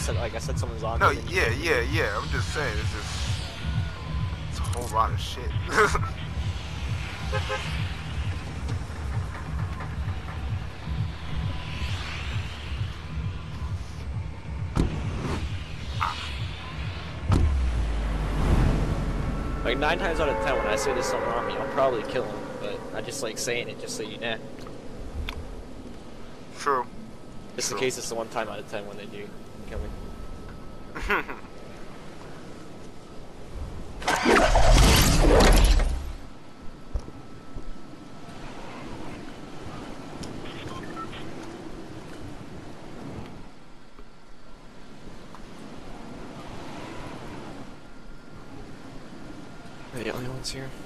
said, like I said, someone's on. No, yeah. I'm just saying, it's a whole lot of shit. Like 9 times out of 10, when I say there's someone on me, I'll probably kill him. But I just like saying it just so you know. True. Just in case it's the 1 time out of 10 when they do kill me. Are the only ones here?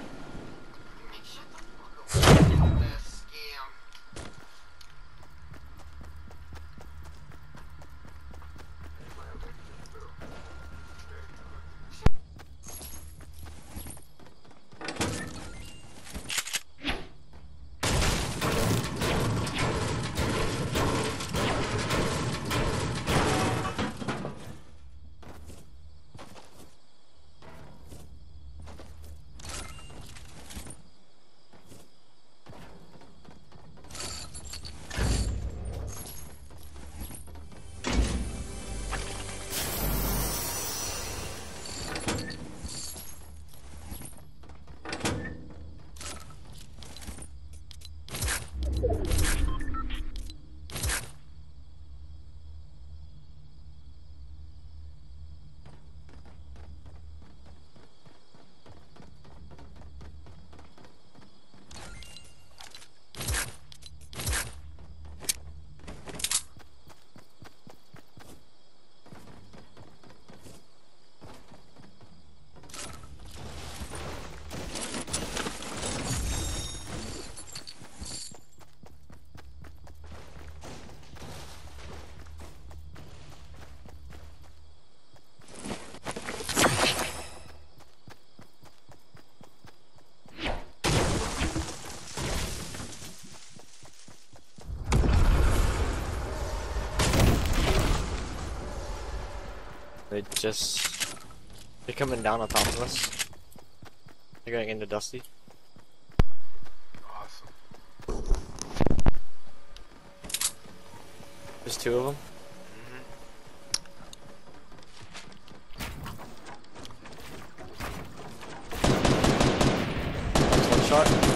They're coming down on top of us. They're going into Dusty. Awesome. There's 2 of them. One shot.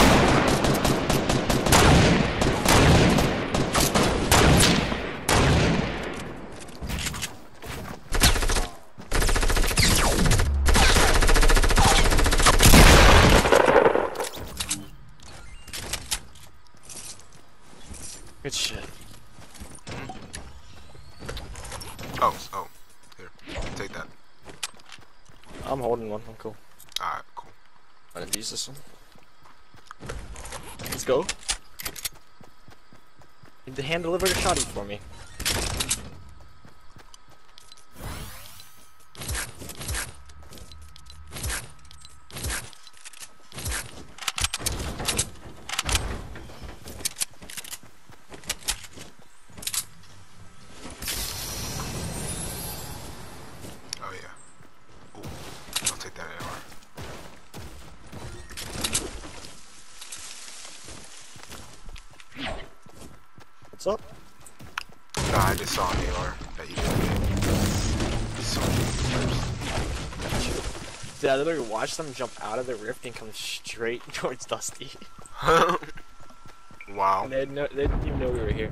Good shit. Oh, here, take that. I'm holding one, I'm cool. Alright, cool. I didn't use this one. Let's go. Need the hand delivered a shotty for me. What's up? No, I just saw an AR that you didn't get. Dude, I literally watched them jump out of the rift and come straight towards Dusty. Wow. And they didn't even know we were here.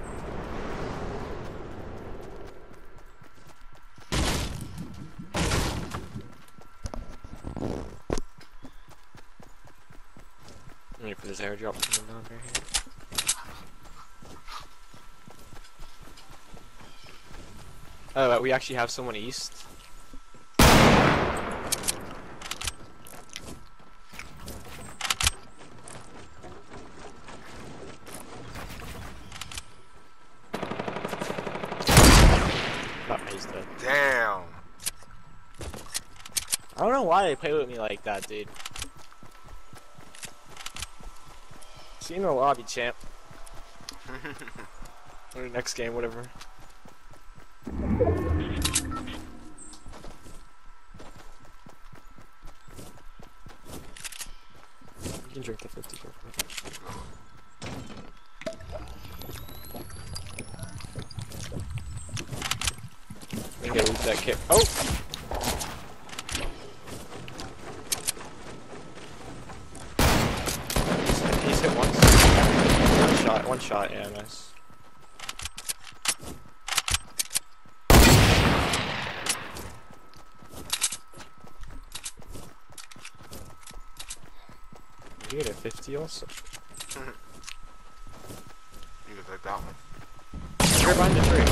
I'm waiting for this airdrop coming down right here. Oh, we actually have someone east. He's dead. Damn. I don't know why they play with me like that, dude. See you in the lobby, champ. Or next game, whatever. You drink the 50. Go for it. We gotta lose that kick. Oh! He's hit once. One shot, yeah, nice. You get a 50 also. You can take that one. You're behind the tree.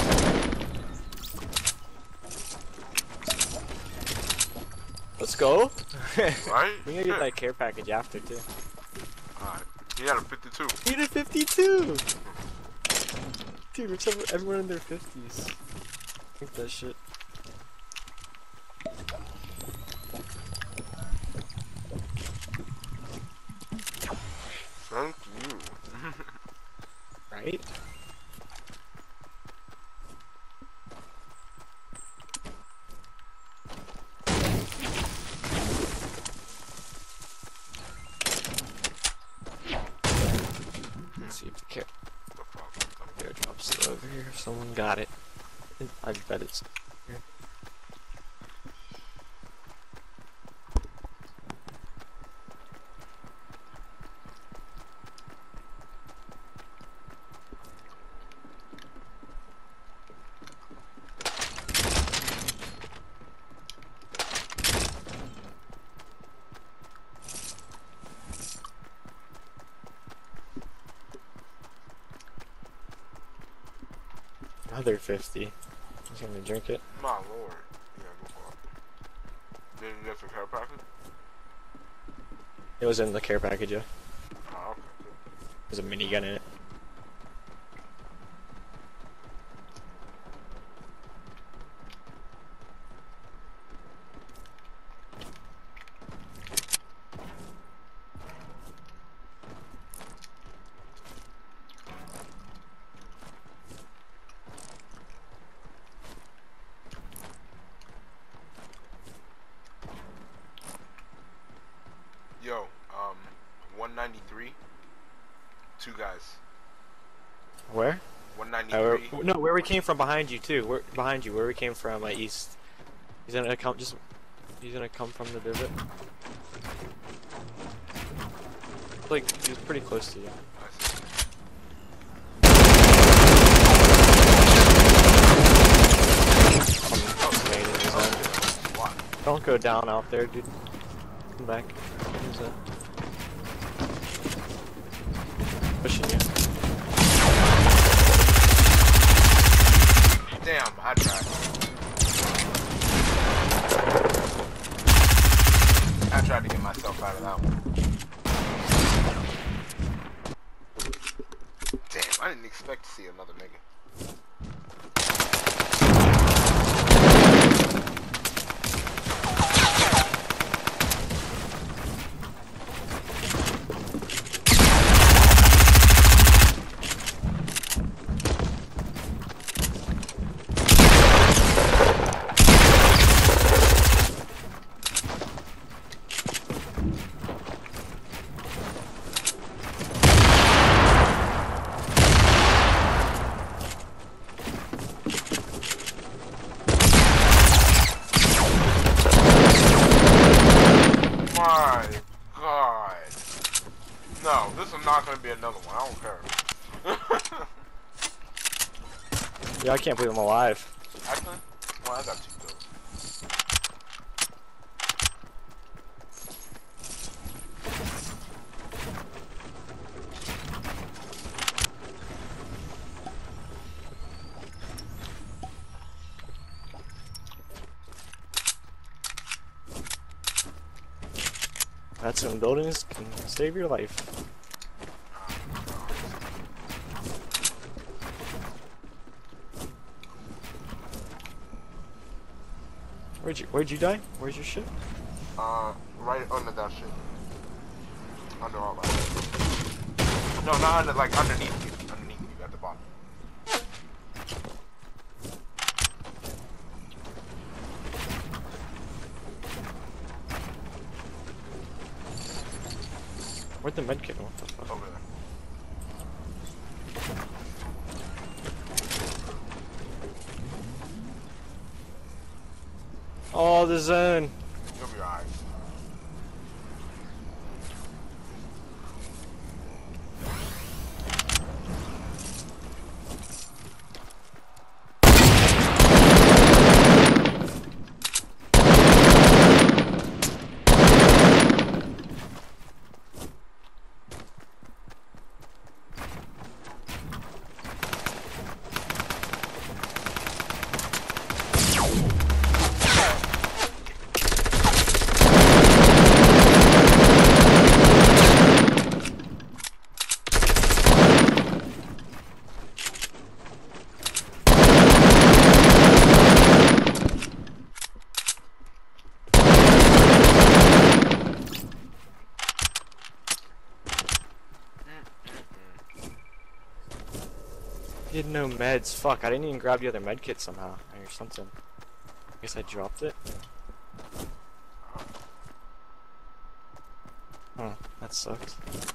Let's go. Right? We gotta get that care package after too. Alright. He had a 52. He had a 52! Dude, what's up with everyone in their 50s? Think that shit. Thank you. Right? Let's see if the care airdrop's still over here. If someone got it. I bet it's here. Another 50. He's gonna drink it. My lord. Yeah, go for it. Did you get the care package? It was in the care package, yeah. Oh, okay, good. There's a minigun in it. Yo, 193. Two guys. Where? 193. No, where we came from behind you too. Where behind you? Where we came from? East. He's gonna come. He's gonna come from the divot. Like he was pretty close to you. I see. What? Don't go down out there, dude. Come back. Who's that? Pushing you. Damn, I tried. I tried to get myself out of that one. Damn, I didn't expect to see another nigga. My God. No, this is not gonna be another one. I don't care. Yeah, I can't believe I'm alive. Actually, well, I got 2 kills. That's when buildings can save your life. Where'd you die? Where's your ship? Right under that shit. Under all that. No, not under, like underneath you. Underneath you at the bottom. Where'd the medkit go? What the fuck? Over there. Oh, the zone. You'll be alright. You had no meds. Fuck, I didn't even grab the other medkit somehow. Or something. I guess I dropped it. Huh, that sucks.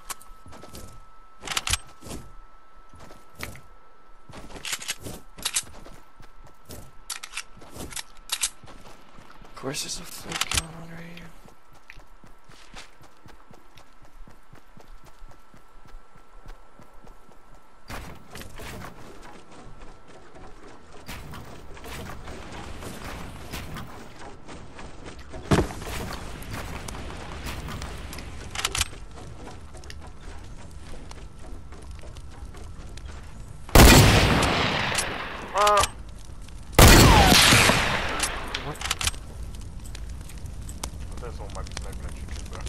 Of course there's a flick going on right here. What? I think someone might be sniping at you too, bro.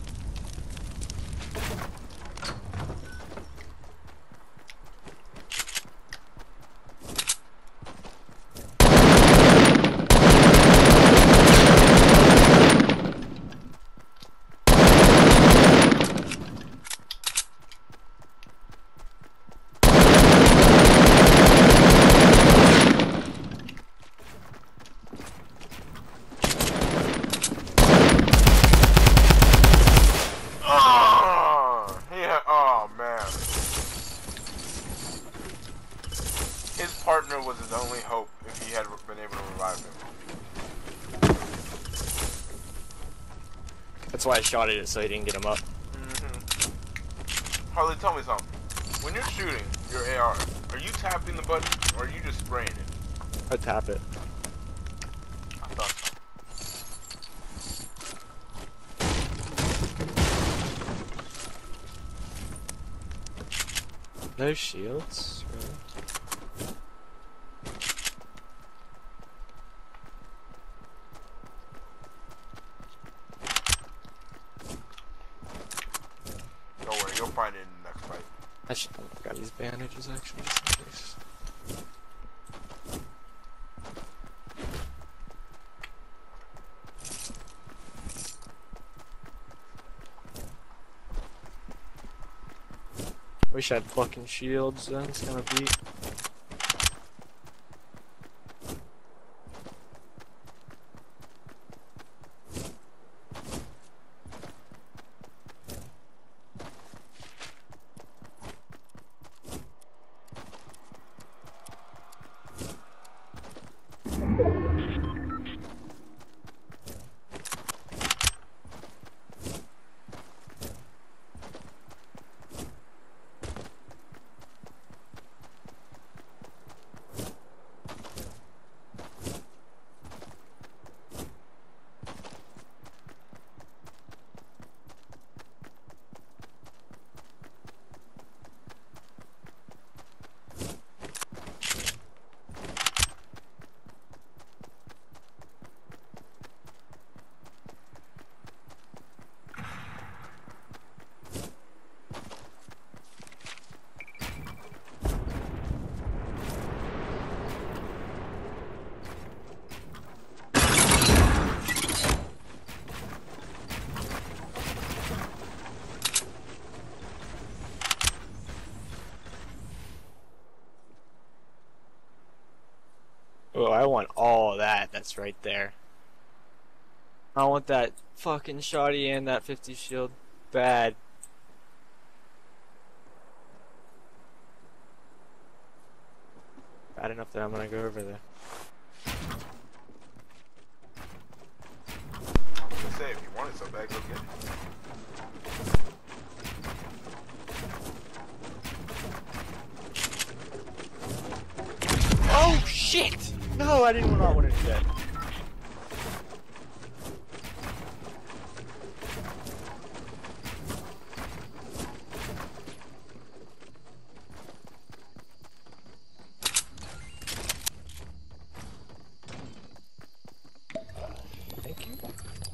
Yeah, oh man. His partner was his only hope if he had been able to revive him. That's why I shot at it so he didn't get him up. Harley, tell me something. When you're shooting your AR, are you tapping the button or are you just spraying it? I tap it. I thought so. No shields? Really? Don't worry, you'll find it in the next fight. I should grab these bandages actually, just in case. Wish I had fucking shields then, it's gonna beat. Oh, I want all of that that's right there. I want that fucking shoddy and that 50 shield bad. bad enough that I'm gonna go over there. I was gonna say, if you want it so bad, go get it. Oh shit! No, I didn't not want to do that. Thank you.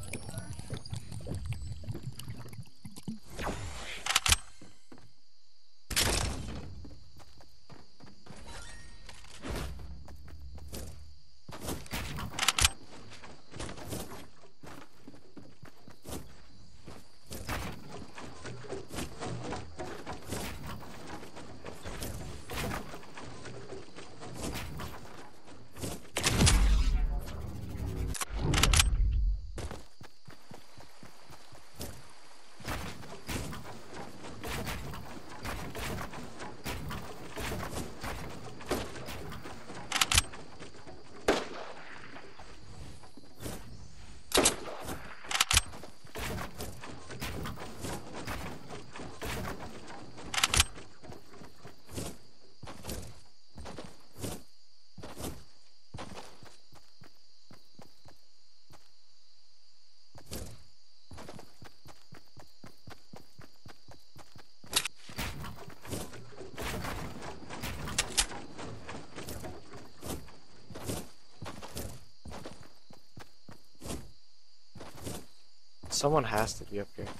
Someone has to be up here.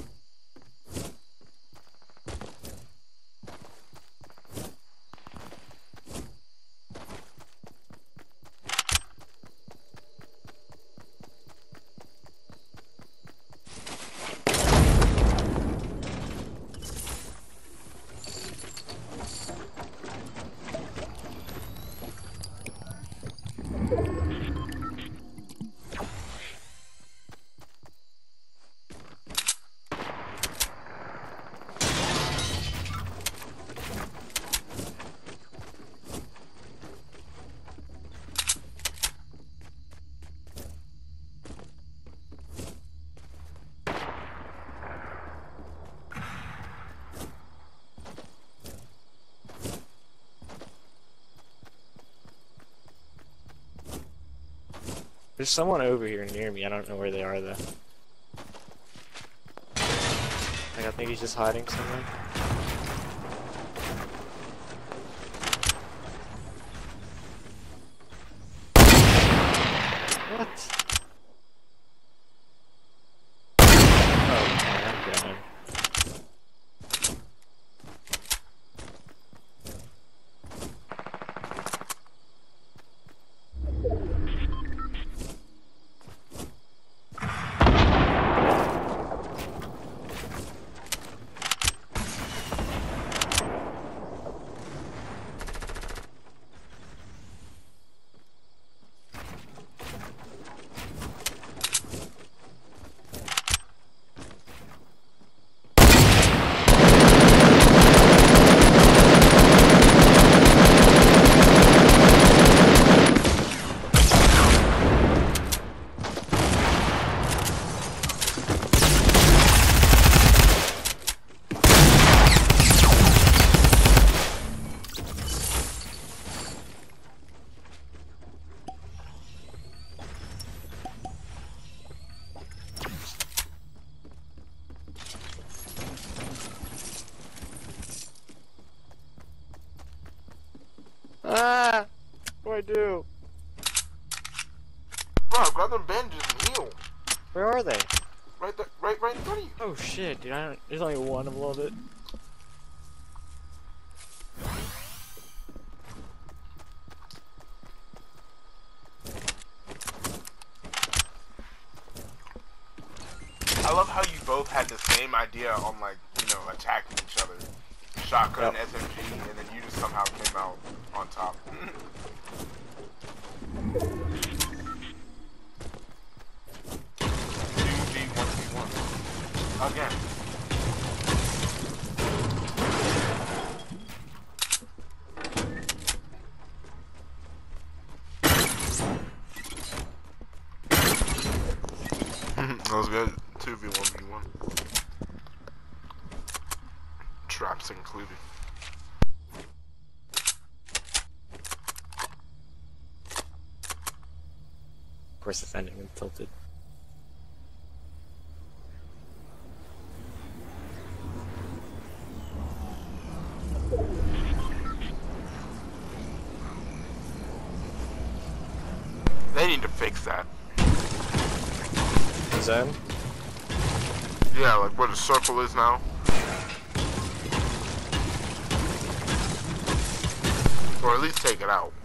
There's someone over here near me. I don't know where they are though. Like, I think he's just hiding somewhere. What? Oh man, I'm going. Ah! What do I do? Bro, grab them bandages and heal. Where are they? Right there, right in front of you. Oh shit, dude, there's only one of it. I love how you both had the same idea on, like, you know, attacking each other. Shotgun, Yep. SMG, and then you just somehow came out on top. 2v1v1. Again. That was good. 2v1v1. Traps included. Of course, it's ending and tilted. They need to fix that. Zen? Yeah, like where the circle is now. Or at least take it out.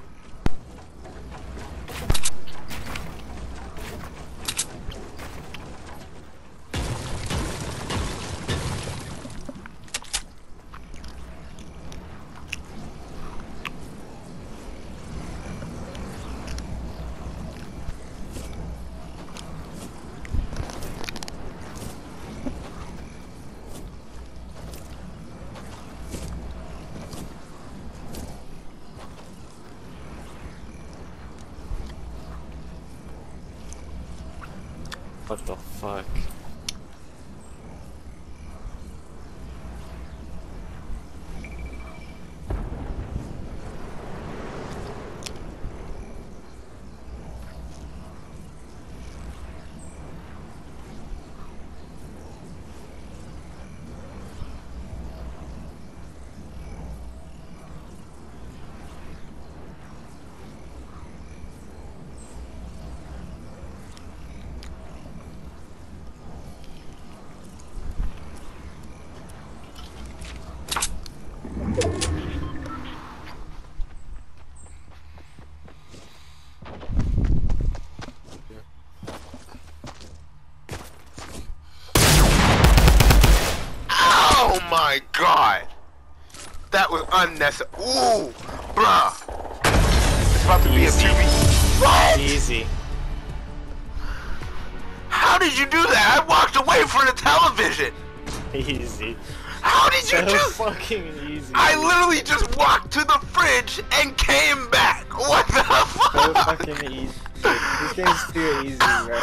What the fuck? Oh my god! That was unnecessary. Ooh, bruh. It's about to be a 2v. What? Easy. How did you do that? I walked away from the television. Easy. How did you So do? fucking easy. I literally just walked to the fridge and came back. What the fuck? So fucking easy. This game's too easy, bro.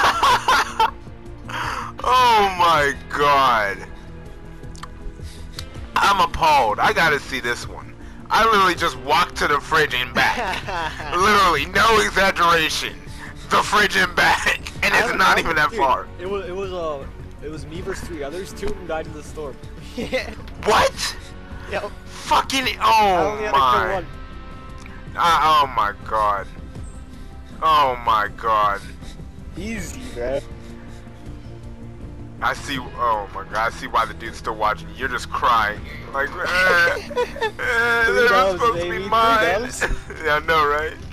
Oh my god. I'm appalled. I gotta see this one. I literally just walked to the fridge and back. Literally, no exaggeration. The fridge and back. And it's not even that far. It was me versus 3 others. 2 of them died in the storm. What? Yep. Fucking, I oh only had to kill my. one. Oh my god. Oh my god. Easy, bro. I see, oh my god, I see why the dude's still watching. You're just crying. Like, they're Dubs, supposed to baby, be 3 mine. dubs. Yeah, I know, right?